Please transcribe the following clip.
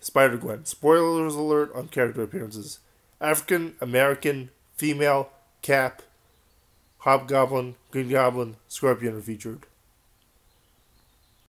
Spider-Gwen. Spoilers alert on character appearances. African American female Cap, Hobgoblin, Green Goblin, Scorpion are featured.